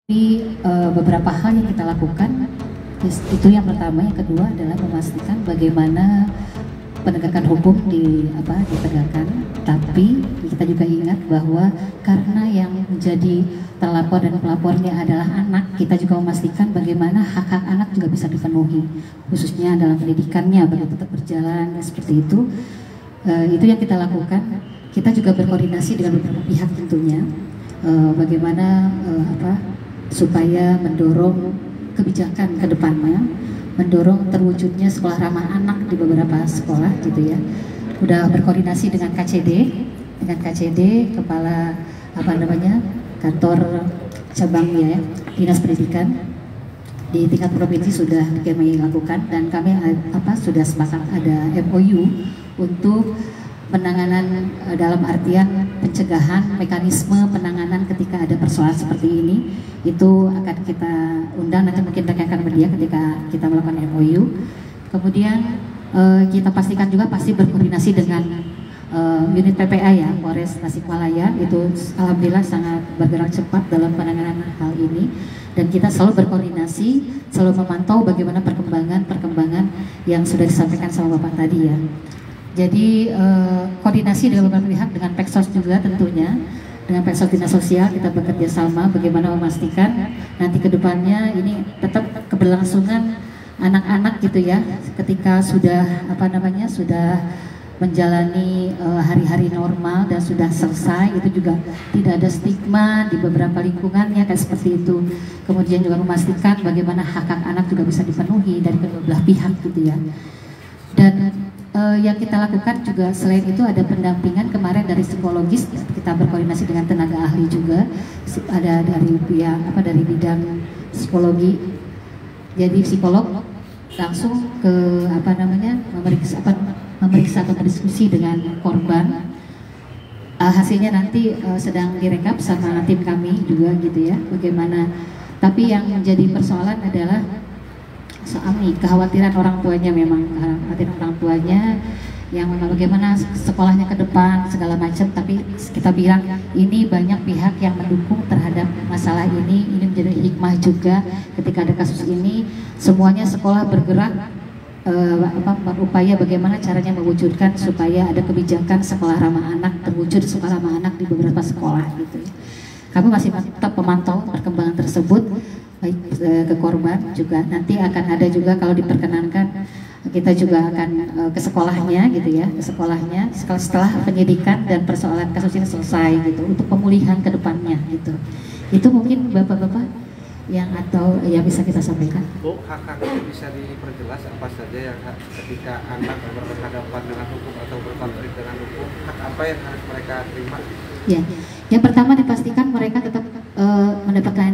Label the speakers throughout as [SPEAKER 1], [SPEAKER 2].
[SPEAKER 1] Beberapa hal yang kita lakukan itu yang pertama, yang kedua adalah memastikan bagaimana penegakan hukum ditegakkan. Tapi kita juga ingat bahwa karena yang menjadi terlapor dan pelapornya adalah anak, kita juga memastikan bagaimana hak-hak anak juga bisa dipenuhi, khususnya dalam pendidikannya bagaimana tetap berjalan seperti itu. Itu yang kita lakukan. Kita juga berkoordinasi dengan beberapa pihak tentunya, bagaimana supaya mendorong kebijakan ke depannya, mendorong terwujudnya sekolah ramah anak di beberapa sekolah gitu ya. Udah berkoordinasi dengan KCD, kepala kantor cabang ya, Dinas Pendidikan di tingkat provinsi sudah kami lakukan, dan kami sudah sepakat ada MOU untuk penanganan dalam artian pencegahan, mekanisme penanganan ketika ada persoalan seperti ini. Itu akan kita undang nanti mungkin rekan-rekan media ketika kita melakukan MOU. Kemudian kita pastikan juga pasti berkoordinasi dengan unit PPA ya, Polres Tasikmalaya. Itu alhamdulillah sangat bergerak cepat dalam penanganan hal ini, dan kita selalu berkoordinasi, selalu memantau bagaimana perkembangan yang sudah disampaikan sama Bapak tadi ya. Jadi koordinasi dengan beberapa pihak, dengan Peksos juga tentunya, dengan Peksos Dinas Sosial kita bekerja sama bagaimana memastikan nanti kedepannya ini tetap keberlangsungan anak-anak gitu ya, ketika sudah sudah menjalani hari-hari normal dan sudah selesai, itu juga tidak ada stigma di beberapa lingkungannya kayak seperti itu. Kemudian juga memastikan bagaimana hak-hak anak juga bisa dipenuhi dari kedua belah pihak gitu ya. Dan yang kita lakukan juga selain itu ada pendampingan kemarin dari psikologis, kita berkoordinasi dengan tenaga ahli juga, ada dari pihak dari bidang psikologi. Jadi psikolog langsung ke memeriksa atau berdiskusi dengan korban. Hasilnya nanti sedang direkap sama tim kami juga gitu ya, bagaimana. Tapi yang menjadi persoalan adalah soal kekhawatiran orang tuanya, memang kekhawatiran orang tuanya yang bagaimana sekolahnya ke depan segala macam. Tapi kita bilang ini banyak pihak yang mendukung terhadap masalah ini menjadi hikmah juga ketika ada kasus ini. Semuanya sekolah bergerak berupaya bagaimana caranya mewujudkan supaya ada kebijakan sekolah ramah anak, terwujud sekolah ramah anak di beberapa sekolah gitu. Kami masih tetap memantau perkembangan tersebut, baik ke korban juga. Nanti akan ada juga kalau diperkenankan kita juga akan ke sekolahnya gitu ya, ke sekolahnya setelah penyidikan dan persoalan kasus ini selesai gitu, untuk pemulihan ke depannya gitu. Itu mungkin bapak-bapak yang atau ya bisa kita sampaikan.
[SPEAKER 2] Bu, hak-hak itu bisa diperjelas apa saja yang ketika anak berhadapan dengan hukum atau berkonflik dengan hukum, hak apa yang harus mereka terima?
[SPEAKER 1] Ya, yang pertama dipastikan mereka tetap mendapatkan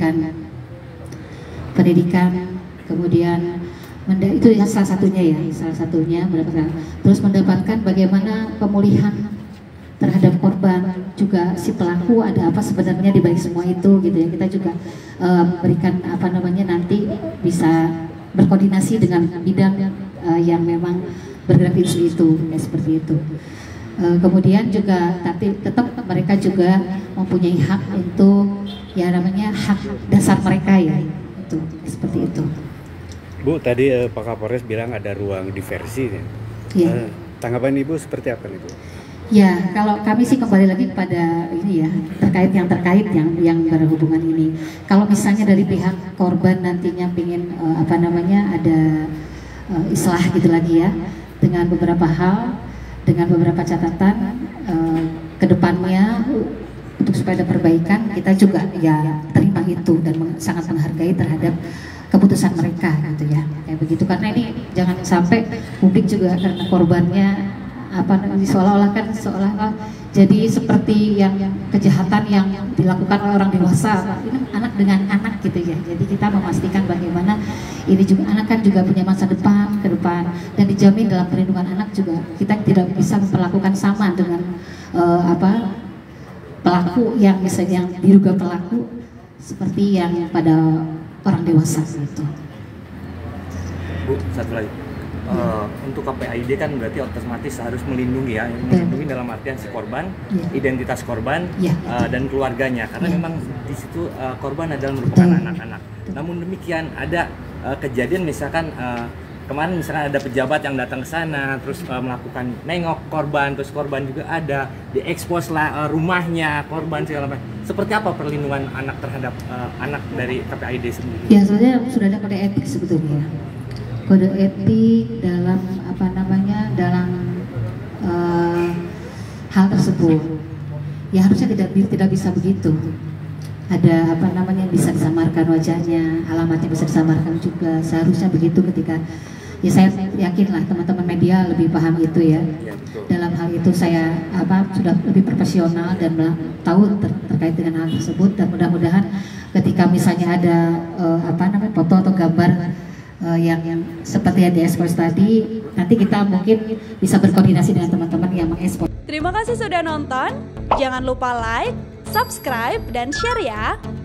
[SPEAKER 1] pendidikan, kemudian itu salah satunya mendapatkan, terus mendapatkan bagaimana pemulihan terhadap korban, juga si pelaku ada apa sebenarnya di balik semua itu gitu ya. Kita juga berikan nanti bisa berkoordinasi dengan bidang yang memang bergerak isu itu seperti itu. Kemudian juga tapi tetap mereka juga mempunyai hak untuk hak dasar mereka ya, itu seperti itu.
[SPEAKER 3] Bu, tadi Pak Kapolres bilang ada ruang diversi ya.
[SPEAKER 1] Ya.
[SPEAKER 3] Tanggapan Ibu seperti apa nih Bu?
[SPEAKER 1] Ya, kalau kami sih kembali lagi pada ini ya, terkait yang berhubungan ini. Kalau misalnya dari pihak korban nantinya ingin ada islah gitu lagi ya, dengan beberapa hal, dengan beberapa catatan ke depannya untuk supaya ada perbaikan, kita juga ya terima itu dan sangat menghargai terhadap keputusan mereka gitu ya, kayak begitu. Karena ini jangan sampai publik juga karena korbannya seolah-olah jadi seperti yang kejahatan yang dilakukan oleh orang dewasa, ini anak dengan anak gitu ya. Jadi kita memastikan bagaimana ini juga anak kan juga punya masa depan ke depan, dan dijamin dalam perlindungan anak juga kita tidak bisa memperlakukan sama dengan pelaku yang misalnya diduga pelaku seperti yang pada orang dewasa gitu.
[SPEAKER 3] Bu, satu lagi.
[SPEAKER 4] untuk KPAID kan berarti otomatis harus melindungi ya, melindungi dalam artian si korban, identitas korban dan keluarganya, karena memang di situ korban adalah merupakan anak-anak. Namun demikian ada kejadian misalkan kemarin misalkan ada pejabat yang datang ke sana terus melakukan nengok korban, terus korban juga ada diekspos lah rumahnya korban segala macam. Seperti apa perlindungan anak terhadap anak dari KPAID sendiri?
[SPEAKER 1] Ya, sebenarnya sudah ada kode etik sebetulnya. Kode etik dalam dalam hal tersebut. Ya harusnya tidak bisa begitu. Ada bisa disamarkan wajahnya, alamatnya bisa disamarkan juga. Seharusnya begitu ketika ya saya yakinlah teman-teman media lebih paham itu ya. Dalam hal itu saya sudah lebih profesional dan tahu terkait dengan hal tersebut, dan mudah-mudahan ketika misalnya ada foto atau gambar yang seperti yang diekspos tadi, nanti kita mungkin bisa berkoordinasi dengan teman-teman yang mengekspos.
[SPEAKER 5] Terima kasih sudah nonton. Jangan lupa like, subscribe, dan share ya.